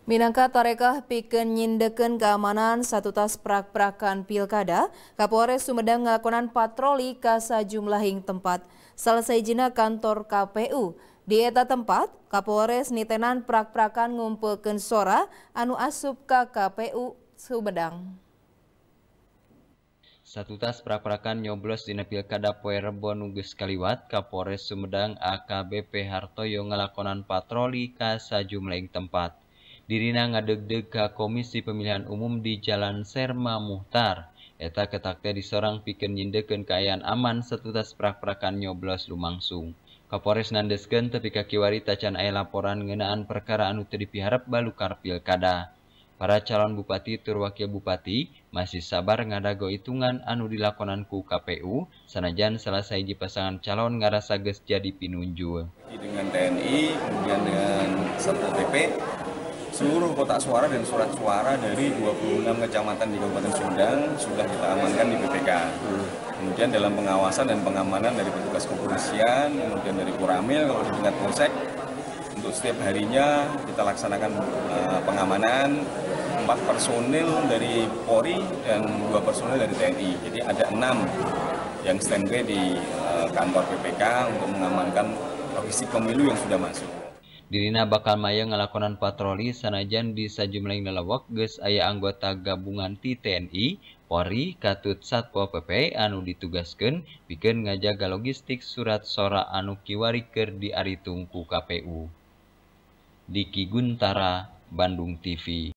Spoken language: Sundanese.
Minangka tarekah pikeun nyindekeun keamanan satutas prak-prakan pilkada, Kapolres Sumedang ngalakonan patroli ka sajumlahing tempat. Salah sahijina kantor KPU. Di eta tempat, Kapolres nitenan prak-prakan ngumpulkeun sora anu asup ka KPU Sumedang. Satutas prak-prakan nyoblos dina pilkada poe Rebo nu geus kaliwat, Kapolres Sumedang AKBP Hartoyo ngalakonan patroli ka sajumlahing tempat. Dirina ngadegdeg ka Komisi Pemilihan Umum di Jalan Serma Muhtar. Eta ketak teh disorang pikeun nyindekeun kaayaan aman satutas prak-prakan nyoblos lumangsung. Kapolres nandeskeun tepi ka kiwari tacan aya laporan ngeunaan perkara anu teu dipiharep balukar pilkada. Para calon bupati tur wakil bupati masih sabar ngadago hitungan anu dilakonan ku KPU sanajan salah sahiji pasangan calon ngarasa geus jadi pinunjul. Dengan TNI, kemudian dengan Satpol PP, seluruh kotak suara dan surat suara dari 26 kecamatan di Kabupaten Sumedang sudah kita amankan di PPK. Kemudian dalam pengawasan dan pengamanan dari petugas kepolisian, kemudian dari Koramil, kalau di tingkat polsek, untuk setiap harinya kita laksanakan pengamanan 4 personil dari Polri dan 2 personil dari TNI. Jadi ada 6 yang standby di kantor PPK untuk mengamankan logistik pemilu yang sudah masuk. Dirina bakal maya ngalakonan patroli sanajan di sajumlahing lalawak geus aya anggota gabungan ti TNI, Polri, Katut Satpol PP anu ditugaskeun pikeun ngajaga logistik surat sora anu kiwari keur diaritung ku KPU. Diki Guntara, Bandung TV.